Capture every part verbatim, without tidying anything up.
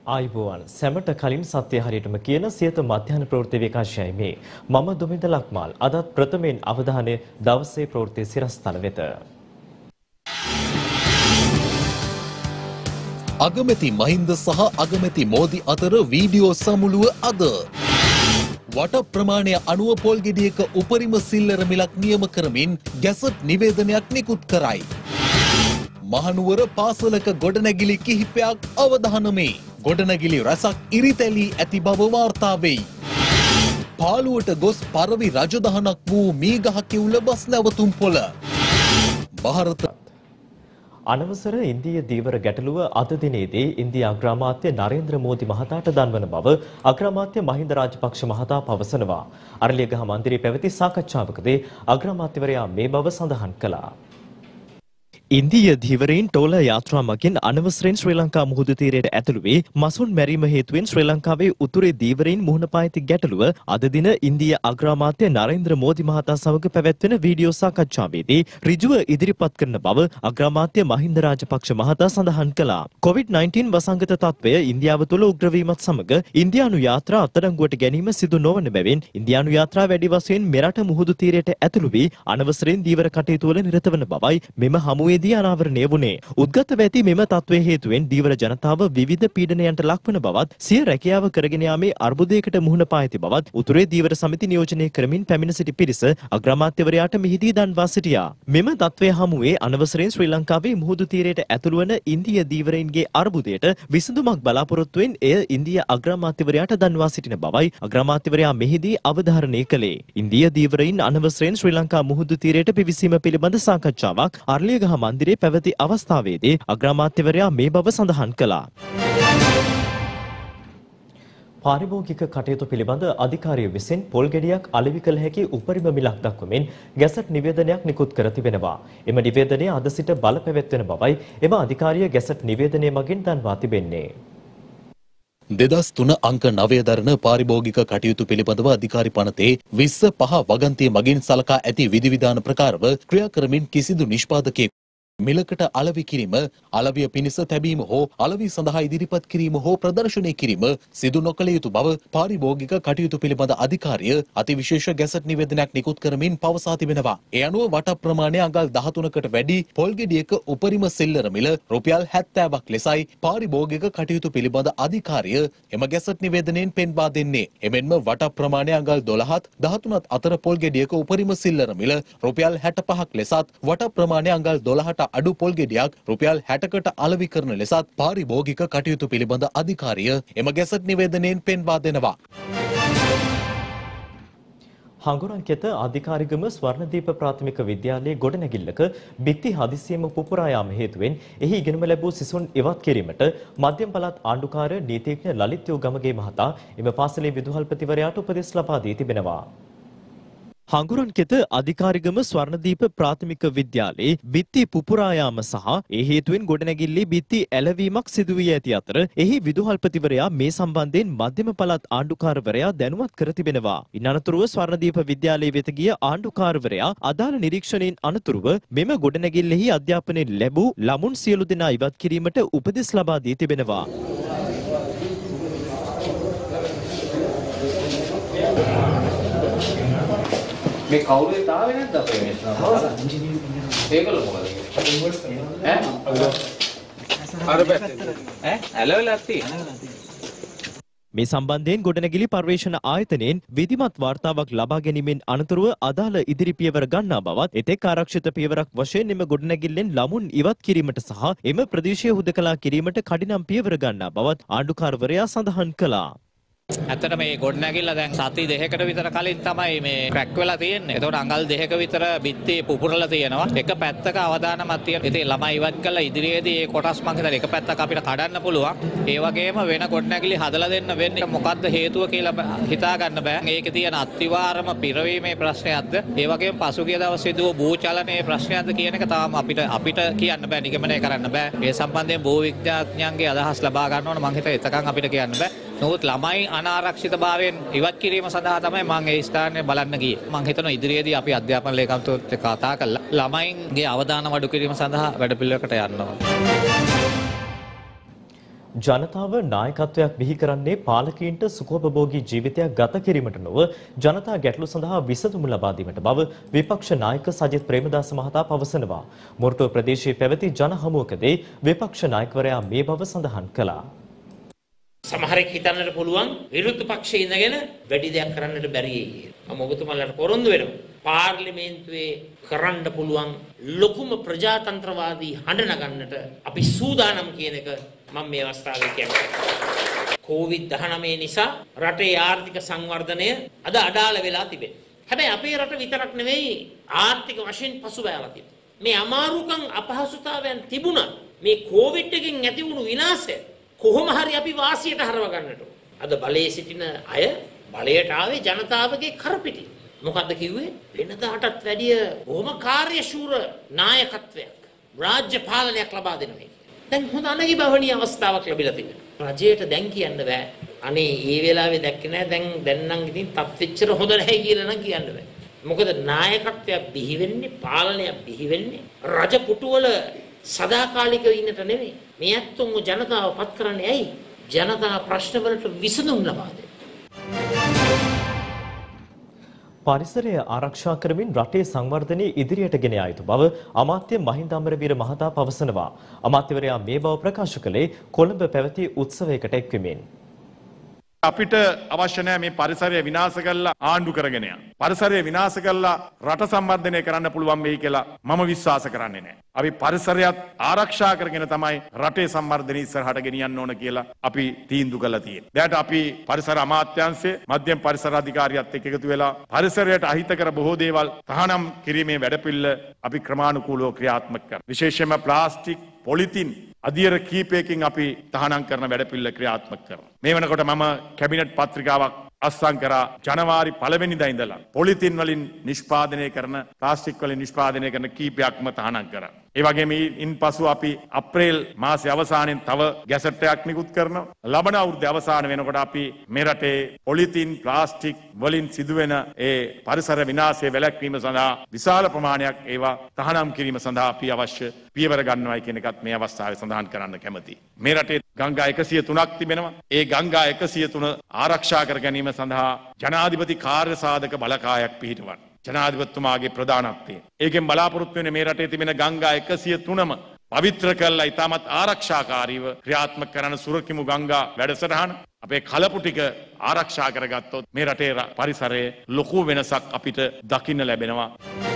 ආයුබෝවන් සැමට කලින් සත්‍ය හරියටම කියන සියත මධ්‍යහන ප්‍රවෘත්ති විකාශයයි මේ. මම දුමින්ද ලක්මාල්. අදත් ප්‍රථමයෙන් අවධානය දවසේ ප්‍රවෘත්ති සිරස්තල වෙත. අගමැති මහින්ද සහ අගමැති මෝදි අතර වීඩියෝ සමුළුව අද. වට ප්‍රමාණය අනුව පොල් ගෙඩියක උපරිම සිල්ලර මිලක් නියම කරමින් ගැසට් නිවේදනයක් නිකුත් කරයි. මහනුවර පාසලක ගොඩනැගිලි කිහිපයක් අවදානමේ. ගොඩනැගිලි රැසක් ඉරිතැලී ඇති බව වාර්තා වෙයි. පාළුවට ගොස් පරවි රජදහනක් වූ මීගහ කිවුල බස් නැවතුම් පොළ. ಭಾರತ අනවසර ඉන්දීය දීවර ගැටලුව අද දිනේදී ඉන්දියා අග්‍රාමාත්‍ය නරේන්ද්‍ර මෝදි මහතාට දන්වන බව අග්‍රාමාත්‍ය මහින්ද රාජපක්ෂ මහතා පවසනවා. අරලියගහ මන්දිරයේ පැවති සාකච්ඡාවකදී අග්‍රාමාත්‍යවරයා මේ බව සඳහන් කළා. ඉන්දීය ධීවරයින් ටෝල යාත්‍රා මගින් අනවසරෙන් ශ්‍රී ලංකා මුහුදු තීරයට ඇතුළු වී මසුන් මැරීම හේතුවෙන් ශ්‍රී ලංකාවේ උතුරේ ධීවරයින් මුහුණ පා ඇති ගැටලුව අද දින ඉන්දීය අග්‍රාමාත්‍ය නරේන්ද්‍ර මෝදි මහතා සමග පැවැත්වෙන වීඩියෝ සාකච්ඡාවේදී ඍජුව ඉදිරිපත් කරන බව අග්‍රාමාත්‍ය මහින්ද රාජපක්ෂ මහතා සඳහන් කළා. කොවිඩ් නයින්ටීන් වසංගත තත්ත්වය ඉන්දියාව තුළ උග්‍ර වීමත් සමග ඉන්දියානු යාත්‍රා අත්අඩංගුවට ගැනීම සිදු නොවන බැවින් ඉන්දියානු යාත්‍රා වැඩි වශයෙන් මෙරට මුහුදු තීරයට ඇතුළු වී අනවසරෙන් ධීවර කටයුතු වල නිරත වන බවයි මෙම හමුවේ දී අනාවරණය වුණේ. උද්ගත ඇති මෙම තත්ත්වයේ හේතුවෙන් ධීවර ජනතාව විවිධ පීඩනයන්ට ලක්වන බවත් සිය රැකියාව කරගෙන යාමේ අර්බුදයකට මුහුණ පා ඇති බවත් උතුරේ ධීවර සමිති නියෝජනය කරමින් පැමිණ සිටි පිරිස අග්‍රාමාත්‍යවරයාට මෙහිදී දන්වා සිටියා. මෙම තත්ත්වයේ හමුවේ අනවසරයෙන් ශ්‍රී ලංකාවේ මුහුදු තීරයට ඇතුළු වන ඉන්දීය ධීවරයින්ගේ අර්බුදයට විසඳුමක් බලාපොරොත්තුවෙන් එය ඉන්දීය අග්‍රාමාත්‍යවරයාට දන්වා සිටින බවයි අග්‍රාමාත්‍යවරයා මෙහිදී අවධාරණය කළේ. ඉන්දීය ධීවරයින් අනවසරයෙන් ශ්‍රී ලංකා මුහුදු තීරයට පිවිසීම පිළිබඳ සාකච්ඡාවක් අරලියගහ මන්දිරයේ පැවති අවස්ථාවේදී අග්‍රාමාත්‍යවරයා මේ බව සඳහන් කළා. පාරිභෝගික කටයුතු පිළිබඳ අධිකාරිය විසින් පොල් ගෙඩියක් අලෙවි කළ හැකි උපරිම මිලක් දක්වමින් ගැසට් නිවේදනයක් නිකුත් කර තිබෙනවා. එම නිවේදනය අද සිට බලපැවැත්වෙන බවයි එම අධිකාරිය ගැසට් නිවේදනය මගින් දන්වා තිබෙන්නේ. දෙදස් තුන අංක නවය දරන පාරිභෝගික කටයුතු පිළිබඳව අධිකාරි පනතේ විස්ස පහ වගන්තිය මගින් සලකා ඇති විධිවිධාන ප්‍රකාරව ක්‍රියා කරමින් කිසිදු නිෂ්පාදකයෙකු මිලකට අලෙවි කිරීම, අලවිය පිණිස තැබීම හෝ අලවිය සඳහා ඉදිරිපත් කිරීම හෝ ප්‍රදර්ශනය කිරීම සිදු නොකළ යුතු බව පාරිභෝගික කටයුතු පිළිබඳ අධිකාරිය අතිවිශේෂ ගැසට් නිවේදනයක් නිකුත් කරමින් පවසා තිබෙනවා. ඒ අනුව වට ප්‍රමාණය අඟල් දහතුනකට වැඩි පොල් ගෙඩියක උපරිම සිල්ලර මිල රුපියල් හැත්තෑවක් ලෙසයි පාරිභෝගික කටයුතු පිළිබඳ අධිකාරිය එම ගැසට් නිවේදනයෙන් පෙන්වා දෙන්නේ. එමෙන්ම වට ප්‍රමාණය අඟල් දොළහත් දහතුනත් අතර පොල් ගෙඩියක උපරිම සිල්ලර මිල රුපියල් හැටපහක් ලෙසත් වට ප්‍රමාණය අඟල් දොළහට අඩු පොල් ගෙඩියක් රුපියල් හැටකට අලෙවි කරන ලෙසත් පාරිභෝගික කටයුතු පිළිබඳ අධිකාරිය එම ගැසට් නිවේදනයෙන් පෙන්වා දෙනවා. හඟුරන්කෙත අධිකාරිගම ස්වර්ණදීප ප්‍රාථමික විද්‍යාලයේ ගොඩනැගිල්ලක බිත්ති හදිසියෙම පුපුරා යාම හේතුවෙන් එහි ඉගෙනුම ලැබූ සිසුන් ඉවත් කිරීමට මධ්‍යම පළාත් ආණ්ඩුකාර නීතිඥ ලලිත් යෝගමගේ මහතා එම පාසලේ විදුහල්පතිවරයාට උපදෙස් ලබා දී තිබෙනවා. හඟුරන්කෙත අධිකාරිගම ස්වර්ණදීප ප්‍රාථමික විද්‍යාලයේ බිත්ති පුපුරා යාම සහ ඒ හේතුවෙන් ගොඩනැගිල්ලේ බිත්ති ඇලවීමක් සිදු වී ඇති අතර එහි විදුහල්පතිවරයා මේ සම්බන්ධයෙන් මධ්‍යම පළාත් ආණ්ඩුකාරවරයා දැනුවත් කර තිබෙනවා. ඉන් අනතුරුව ස්වර්ණදීප විද්‍යාලයේ වෙත ගිය ආණ්ඩුකාරවරයා අදාළ නිරීක්ෂණයෙන් අනතුරුව මෙම ගොඩනැගිල්ලෙහි අධ්‍යාපනය ලැබූ ළමුන් සියලු දෙනා ඉවත් කිරීමට උපදෙස් ලබා දී තිබෙනවා. මේ කවුරුද තාවේ නැද්ද අපේ මේ ඒගොල්ලෝ මොකද ඈ අර පැත්තේ ඈ ඇලවලක් තියෙනවා. මේ සම්බන්ධයෙන් ගොඩනැගිලි පර්යේෂණ ආයතනයෙන් විධිමත් වාර්තාවක් ලබා ගැනීමෙන් අනතුරුව අදාළ ඉදිරි පියවර ගන්නා බවත් එතෙක් ආරක්ෂිත පියවරක් වශයෙන් එම ගොඩනැගිල්ලෙන් ළමුන් ඉවත් කිරීමට සහ එම ප්‍රදේශය හුදකලා කිරීමට කඩිනම් පියවර ගන්නා බවත් ආණ්ඩුකාරවරයා සඳහන් කළා. ඇත්තට මේ ගොඩනැගිල්ල දැන් සති දෙකකට විතර කලින් තමයි මේ ක්‍රැක් වෙලා තියෙන්නේ. ඒතකොට අඟල් දෙකක විතර බිත්ති පුපුරලා තියෙනවා. එක පැත්තක අවදානමක් තියෙනවා. ඉතින් ළමයි ඉවත් කළා ඉදිරියේදී මේ කොටස් මං හිතන්නේ එක පැත්තක අපිට කඩන්න පුළුවන්. ඒ වගේම වෙන ගොඩනැගිලි හදලා දෙන්න වෙන්නේ මොකද්ද හේතුව කියලා හිතා ගන්න බෑ. ඒකේ තියෙන අත්විවරම පිරවීමේ ප්‍රශ්නයක්ද ඒ වගේම පසුගිය දවසේ දුව භූචලනයේ ප්‍රශ්නයක්ද කියන එක තාම අපිට අපිට කියන්න බෑ. නිගමනය කරන්න බෑ. ඒ සම්බන්ධයෙන් භූ විද්‍යාඥයන්ගේ අදහස් ලබා ගන්න ඕන. මං හිතුවා එතකන් අපිට කියන්න බෑ. නමුත් ළමයි අනාරක්ෂිතභාවයෙන් ඉවත් කිරීම සඳහා තමයි මම ඒ ස්ථානයේ බලන්න ගියේ. මම හිතනවා ඉදිරියේදී අපි අධ්‍යාපන ලේකම්තුත් එක්ක කතා කරලා ළමයින්ගේ අවදානම අඩු කිරීම සඳහා වැඩපිළිවෙලකට යන්න ඕනේ. ජනතාව නායකත්වයක් බිහි කරන්නේ පාලකීන්ට සුඛෝපභෝගී ජීවිතයක් ගත කිරීමට නොව ජනතා ගැටලු සඳහා විසඳුම් ලබා දීමට බව විපක්ෂ නායක සජිත් ප්‍රේමදාස මහතා පවසනවා. මොරටුව ප්‍රදේශයේ පැවති ජන හමුවකදී විපක්ෂ නායකවරයා මේ බව සඳහන් කළා. සමහරෙක් හිතන්නට පුළුවන් විරුද්ධ පක්ෂයේ ඉඳගෙන වැඩි දෙයක් කරන්නට බැරි කියලා. මම ඔබතුමාලට පොරොන්දු වෙනවා. පාර්ලිමේන්තුවේ කරන්න පුළුවන් ලොකුම ප්‍රජාතන්ත්‍රවාදී හඬ නගන්නට අපි සූදානම් කියන එක මම මේ අවස්ථාවේ කියනවා. කොවිඩ් දහනවය නිසා රටේ ආර්ථික සංවර්ධනය අද අඩාල වෙලා තිබෙනවා. හැබැයි අපේ රට විතරක් නෙවෙයි ආර්ථික වශයෙන් පසුබෑලා තිබෙනවා. මේ අමාරුකම් අපහසුතාවයන් තිබුණා. මේ කොවිඩ් එකෙන් ඇති වුණු විනාශය කොහොම හරි අපි වාසියට හරව ගන්නට ඕන. අද බලයේ සිටින අය බලයට ආවේ ජනතාවගේ කරපිටින්. මොකද්ද කිව්වේ? වෙනදාටත් වැඩිය බොහොම කාර්යශූර නායකත්වයක් රාජ්‍ය පාලනයක් ලබා දෙනවා. දැන් හොඳ අනගිබවණී අවස්ථාවක් ලැබිලා තිබෙනවා. රජයට දැන් කියන්න බෑ. අනේ ඒ වෙලාවේ දැක්කේ නෑ. දැන් දැන් නම් ඉතින් තත්ත්වෙච්චර හොඳ නැහැ කියලා නම් කියන්න බෑ. මොකද නායකත්වයක් බිහි වෙන්නේ, පාලනයක් බිහි වෙන්නේ රජ පුටුවල සදාකාලිකව ඉන්නට නෙමෙයි. මේ ඇත්තොම ජනතාව පත් කරන්නේ ඇයි? ජනතා ප්‍රශ්න වලට විසඳුම් ලබා දෙන්න. පරිසරය ආරක්ෂා කරමින් රටේ සංවර්ධනය ඉදිරියට ගෙන යා යුතු බව අමාත්‍ය මහින්ද අමරවීර මහතා පවසනවා. අමාත්‍යවරයා මේ බව ප්‍රකාශ කළේ කොළඹ පැවති උත්සවයකට එක්වමින්. අපිට අවශ්‍ය නැහැ මේ පරිසරය විනාශ කරලා ආණ්ඩු කරගෙන යන්න. පරිසරය විනාශ කරලා රට සංවර්ධනය කරන්න පුළුවන් වෙයි කියලා මම විශ්වාස කරන්නේ නැහැ. අපි පරිසරයත් ආරක්ෂා කරගෙන තමයි රටේ සංවර්ධනය ඉස්සරහට ගෙනියන්න ඕන කියලා අපි තීන්දුව කළා තියෙන්නේ. දැන් අපි පරිසර අමාත්‍යාංශයේ මධ්‍යම පරිසර අධිකාරියත් එක්ක එකතු වෙලා පරිසරයට අහිතකර බොහෝ දේවල් තහනම් කිරීමේ වැඩපිළිවෙල අපි ක්‍රමානුකූලව ක්‍රියාත්මක කරනවා. විශේෂයෙන්ම ප්ලාස්ටික්, පොලිතින් අධියර කීපයකින් අපි තහනම් කරන වැඩපිළිවෙල ක්‍රියාත්මක කරනවා. මේ වෙනකොට මම කැබිනට් පත්‍රිකාවක් අත්සන් කරා ජනවාරි පළවෙනිදා ඉඳලා පොලිතින් වලින් නිෂ්පාදනය කරන ප්ලාස්ටික් වලින් නිෂ්පාදනය කරන කීපයක්ම තහනම් කරා. ඒ වගේම ඉන්පසු අපි අප්‍රේල් මාසයේ අවසානයේ තව ගැසට් එකක් නිකුත් කරනවා. ලබන අවුරුද්දේ අවසාන වෙනකොට අපි මේ රටේ පොලිතින් ප්ලාස්ටික් වලින් සිදුවෙන ඒ පරිසර විනාශය වැළැක්වීම සඳහා විශාල ප්‍රමාණයක් ඒවා තහනම් කිරීම සඳහා අපි අවශ්‍ය පියවර ගන්නවායි කියන එකත් මේ අවස්ථාවේ සඳහන් කරන්න කැමතියි. මේ රටේ ගංගා එකසිය තුනක් තිබෙනවා. ඒ ගංගා එකසිය තුන ආරක්ෂා කර ගැනීම සඳහා ජනාධිපති කාර්ය සාධක බලකායක් පිහිටවන්න. ජනාධිපතිතුමාගේ ප්‍රධානත්වයෙන්. ඒකෙන් බලාපොරොත්තු වෙන්නේ මේ රටේ තිබෙන ගංගා එකසිය තුනම පවිත්‍ර කරලා ඉතාමත් ආරක්ෂාකාරීව ක්‍රියාත්මක කරන සුරකිමු ගංගා වැඩසටහන අපේ කලපු ටික ආරක්ෂා කරගත්තොත් මේ රටේ පරිසරයේ ලොකු වෙනසක් අපිට දකින්න ලැබෙනවා.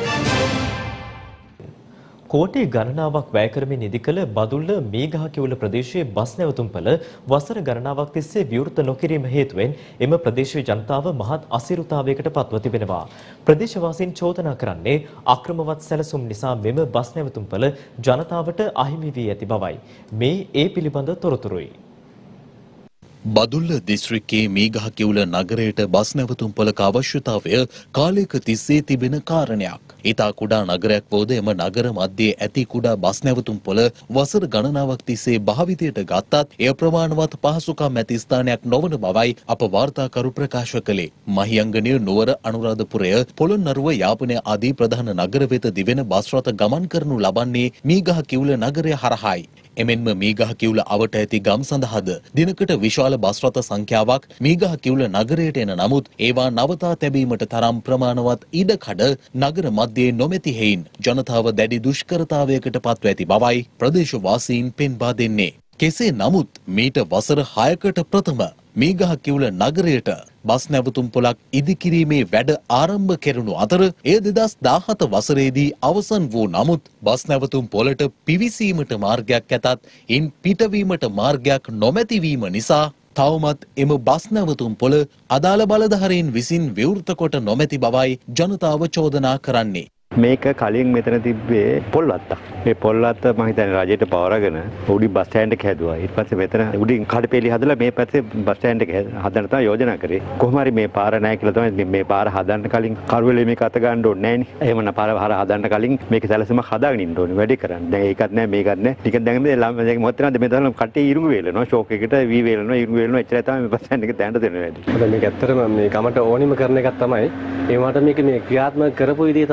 කෝටි ගණනාවක් වැය කරමින් ඉදිකළ බදුල්ල මේඝාකිවුල ප්‍රදේශයේ බස් නැවතුම්පළ වසර ගණනාවක් තිස්සේ විවෘත නොකිරීම හේතුවෙන් එම ප්‍රදේශීය ජනතාව මහත් අසිරුතාවයකට පත්ව තිබෙනවා. ප්‍රදේශවාසීන් චෝදනා කරන්නේ අක්‍රමවත් සැලසුම් නිසා මෙම බස් නැවතුම්පළ ජනතාවට අහිමි වී ඇති බවයි. මේ ඒ පිළිබඳ තොරතුරුයි. බදුල්ල දිස්ත්‍රික්කයේ මීගහකිවුල නගරයට බස් නැවතුම්පළක අවශ්‍යතාවය කාලයක තිස්සේ තිබෙන කාරණයක්. ඉතා කුඩා නගරයක් වුවද එම නගර මැදයේ ඇති කුඩා බස් නැවතුම්පොළ වසර ගණනාවක් තිස්සේ භාවිතයට ගත්තත් එය ප්‍රමාණවත් පහසුකම් ඇති ස්ථානයක් නොවන බවයි අප වාර්තාකරු ප්‍රකාශ කළේ. මහියංගනය, නුවර, අනුරාධපුරය, පොළොන්නරුව, යාපනය ආදී ප්‍රධාන නගර වෙත දිවෙන බස් රථ ගමන් කරනු ලබන්නේ මීගහකිවුල නගරය හරහායි. එමෙන්ම මීගහකිවුල අවට ඇති ගම් සඳහාද දිනකට විශාල බස් රථ සංඛ්‍යාවක් මීගහකිවුල නගරයට එන නමුත් ඒවා නවතා තැබීමට තරම් ප්‍රමාණවත් ඉඩකඩ නගර මැදයේ නොමැති හේයින් ජනතාව දැඩි දුෂ්කරතාවයකට පත්ව ඇති බවයි ප්‍රදේශවාසීන් පෙන්වා දෙන්නේ. කෙසේ නමුත් මීට වසර හයකට ප්‍රථම මීගහකිවුල නගරයට බස් නැවතුම්පොළක් ඉදිකිරීමේ වැඩ ආරම්භ කෙරුණු අතර එය දෙදහස් දාහත වසරේදී අවසන් වූ නමුත් බස් නැවතුම්පොළට පිවිසීමට මාර්ගයක් ඇතත් ඉන් පිටවීමට මාර්ගයක් නොමැතිවීම නිසා තවමත් එම බස් නැවතුම්පොළ අදාළ බලධාරීන් විසින් විවෘත කොට නොමැති බවයි ජනතාව චෝදනා කරන්නේ. මේක කලින් මෙතන තිබ්බේ පොල්වත්ත. මේ පොල්වත්ත මම හිතන්නේ රජයට පවරගෙන උඩින් බස් ස්ටෑන්ඩ් එක හැදුවා. ඊට පස්සේ මෙතන උඩින් කඩපේලි හදලා මේ පැත්තේ බස් ස්ටෑන්ඩ් එක හදන්න තමයි යෝජනා කරේ. කොහොම හරි මේ පාර නැහැ කියලා තමයි මේ පාර හදන්න කලින් කරුවලේ මේක අත ගන්න ඕනේ නැහැ නේ. එහෙම න පාර හර හදන්න කලින් මේක සැලසුමක් හදාගෙන ඉන්න ඕනේ වැඩි කරන්න. දැන් ඒකත් නැහැ මේකත් නැහැ. ටික දැන් මේ දැන් මොකද නැද්ද මේ තරම් කට්ටිය ඉරුඟු වේලනවා. ෂෝක් එකට වී වේලනවා ඉරුඟු වේලනවා එච්චරයි තමයි මේ බස් ස්ටෑන්ඩ් එක තැන්න දෙන්න වැඩි. හොඳයි මේක ඇත්තටම මේ ගමට ඕනිම කරන එකක් තමයි. ඒ වුණාට මේක මේ ක්‍රියාත්මක කරපු විදිය තමයි වැරදි.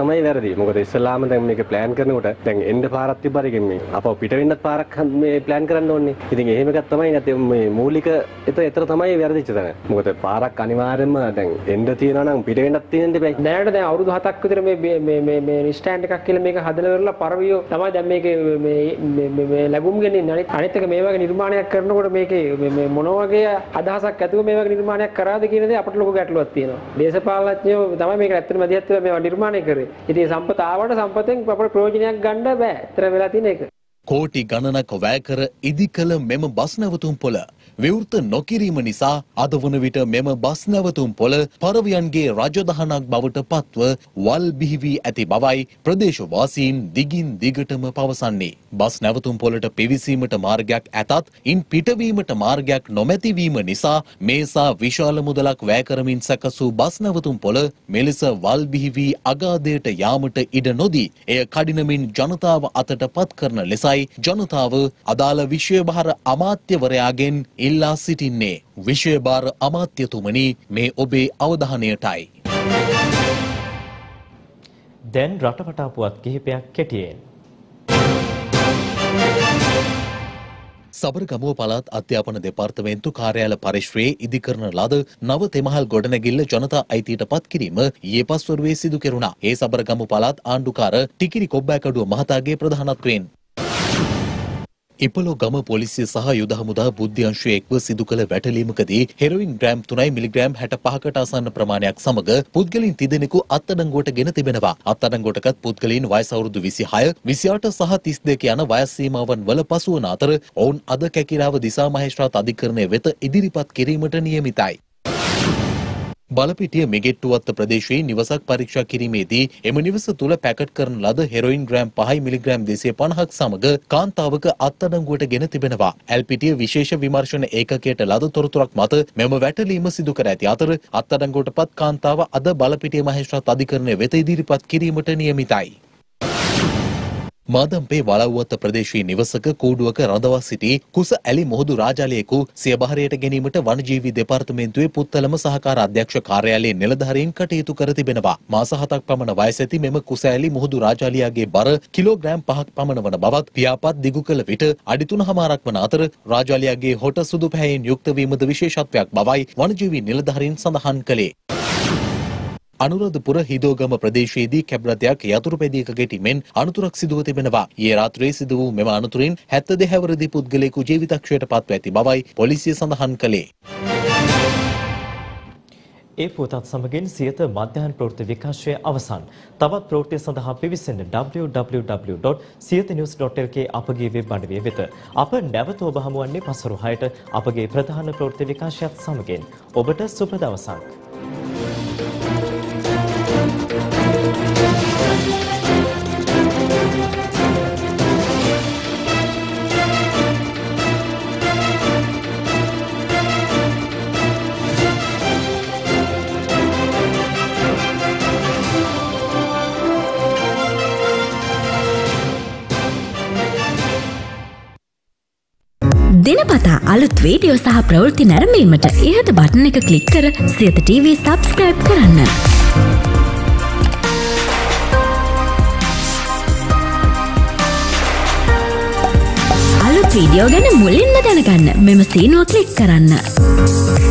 වැරදි. මොකද ඉස්සලාම දැන් මේක ප්ලෑන් කරනකොට දැන් එන්න පාරක් තිබ්බරකින් මේ අපව පිට වෙන්නත් පාරක් මේ ප්ලෑන් කරන්න ඕනේ. ඉතින් එහෙම එකක් තමයි නැත්නම් මේ මූලික එත එතර තමයි වැරදිච්ච තැන. මොකද පාරක් අනිවාර්යයෙන්ම දැන් එන්න තියෙනවා නම් පිට වෙන්නත් තියෙන්න දෙපයි. දැනට දැන් අවුරුදු හතක් විතර මේ මේ මේ මේ ස්ටෑන්ඩ් එකක් කියලා මේක හදලා ඉවරලා පරවියෝ තමයි දැන් මේකේ මේ මේ ලැබුම් ගෙනින්නේ. අනිත් එක මේ වගේ නිර්මාණයක් කරනකොට මේකේ මේ මොන වගේ අදහසක් ඇතුව මේ වගේ නිර්මාණයක් කරාද කියන දේ අපිට ලොකු ගැටලුවක් තියෙනවා. දේශපාලනඥයෝ තමයි මේක ඇත්තටම මැදිහත් වෙලා මේවා නිර්මාණය කරේ. ඉතින් සම්පත ආවට සම්පතෙන් අපිට ප්‍රයෝජනයක් ගන්න බෑ. ඒතර වෙලා තියෙන එක. කෝටි ගණනක වැය කර ඉදිකළ මෙම බස් නැවතුම් පොළ විවෘත නොකිරීම නිසා අද වන විට මෙම බස් නැවතුම් පොළ පරවියන්ගේ රජදහනක් බවට පත්ව වල් බිහි වී ඇති බවයි ප්‍රදේශවාසීන් දිගින් දිගටම පවසන්නේ. බස් නැවතුම් පොළට පිවිසීමට මාර්ගයක් ඇතත් ඉන් පිටවීමට මාර්ගයක් නොමැති වීම නිසා මේසා විශාල මුදලක් වැය කරමින් සැකසූ බස් නැවතුම් පොළ මෙලෙස වල් බිහි වී අගාධයට යාමට ඉඩ නොදී එය කඩිනමින් ජනතාව අතට පත් කරන ලෙසයි ජනතාව අදාළ විෂයභාර අමාත්‍යවරයාගෙන් ඉල්ලා සිටින්නේ. විෂයභාර අමාත්‍යතුමනි මේ ඔබේ අවධානයටයි. දැන් රටවටා පුවත් කිහිපයක් කෙටියෙන්. සබරගමුව පළාත් අධ්‍යාපන දෙපාර්තමේන්තු කාර්යාල පරිශ්‍රයේ ඉදිකරන ලද නව තෙමහල් ගොඩනැගිල්ල ජනතා අයිතියට පත් කිරීම ඊයේ පස්වරුවේ සිදු කෙරුණා. ඒ සබරගමුව පළාත් ආණ්ඩුකාර ටිකිරි කොබ්බෑකඩුව මහතාගේ ප්‍රධානත්වයෙන් ඉපලෝ ගම පොලිසිය සහ යුද හමුදා බුද්ධ්‍යංශය එක්ව සිදු කළ වැටලීමකදී හෙරොයින් ග්‍රෑම් තුනයි මිලිග්‍රෑම් හැට පහකට ආසන්න ප්‍රමාණයක් සමග පුද්ගලයන් තිදෙනෙකු අත්අඩංගුවට ගෙන තිබෙනවා. අත්අඩංගුවටගත් පුද්ගලයන් වයස අවුරුදු විසිහය, විසිඅට සහ තිස් දෙක යන වයස් සීමාවන් වල පසුවන අතර ඔවුන් අද කැකිරාව දිසා මහේස්ත්‍රාත් අධිකරණය වෙත ඉදිරිපත් කිරීමට නියමිතයි. බලපිටිය මෙගෙට්ටුවත්ත ප්‍රදේශයේ නිවසක් පරීක්ෂා කිරීමේදී එම නිවස තුල පැකට් කරන ලද හෙරොයින් ග්‍රෑම් පහයි මිලිග්‍රෑම් දෙසිය පනහක් සමග කාන්තාවක අත්අඩංගුවට ගෙන තිබෙනවා. ඇල්පිටිය විශේෂ විමර්ශන ඒකකයට ලද තොරතුරක් මත මෙම වැටලීම සිදු කර ඇති අතර අත්අඩංගුවට පත් කාන්තාව අද බලපිටිය මහේස්ත්‍රාත් අධිකරණය වෙත ඉදිරිපත් කිරීමට නියමිතයි. මාදම්පේ වලව්වත්ත ප්‍රදේශයේ නිවසක කූඩුවක රඳවා සිටි කුස ඇලි මුහුදු රාජාලයෙකු සිය බහරයට ගැනීමට වනජීවි දෙපාර්තමේන්තුවේ පුත්තලම සහකාර අධ්‍යක්ෂ කාර්යාලයේ නිලධාරීන් කටයුතු කර තිබෙනවා. මාස හතක් පමණ වයස ඇති මෙම කුස ඇලි මුහුදු රාජාලියාගේ බර කිලෝග්‍රෑම් පහක් පමණ වන බවත් පියාපත් දිගු කළ විට අඩි තුන හමාරක් වන අතර රාජාලියාගේ හොට සුදු පැහැයෙන් යුක්ත වීමද විශේෂත්වයක් බවයි වනජීවි නිලධාරීන් සඳහන් කළේ. අනුරාධපුර හිදෝගම ප්‍රදේශයේදී කැබ්‍රතයක් යතුරු පැදියක ගැටීමෙන් අනතුරක් සිදුව තිබෙනවා. ඊයේ රාත්‍රියේ සිදු වූ මෙම අනතුරින් හැත්තෑ හැවිරිදි පුද්ගලයෙකු ජීවිතක්ෂයට පත්ව ඇති බවයි පොලිසිය සඳහන් කළේ. ඒ පුවතත් සමගින් සියත මධ්‍යහන් ප්‍රවෘත්ති විකාශය අවසන්. තවත් ප්‍රවෘත්ති සඳහා පිවිසෙන්න W W W dot Siyatha news dot L K අපගේ වෙබ් අඩවිය වෙත. අප නැවත ඔබ හමුවන්නේ පසරු හයට අපගේ ප්‍රධාන ප්‍රවෘත්ති විකාශයත් සමගින්. ඔබට සුබ දවසක්. දිනපතා අලුත් වීඩියෝ සහ ප්‍රවෘත්ති නැරඹීමට ඉහත බටන් එක ක්ලික් කර සියත ටීවී සබ්ස්ක්‍රයිබ් කරන්න. අලුත් වීඩියෝ ගැන මුලින්ම දැනගන්න මෙම සීනුව ක්ලික් කරන්න.